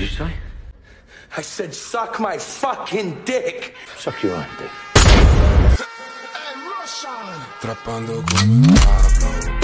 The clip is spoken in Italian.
you say? I said suck my fucking dick. Suck your own dick. Trappando come un Pablo.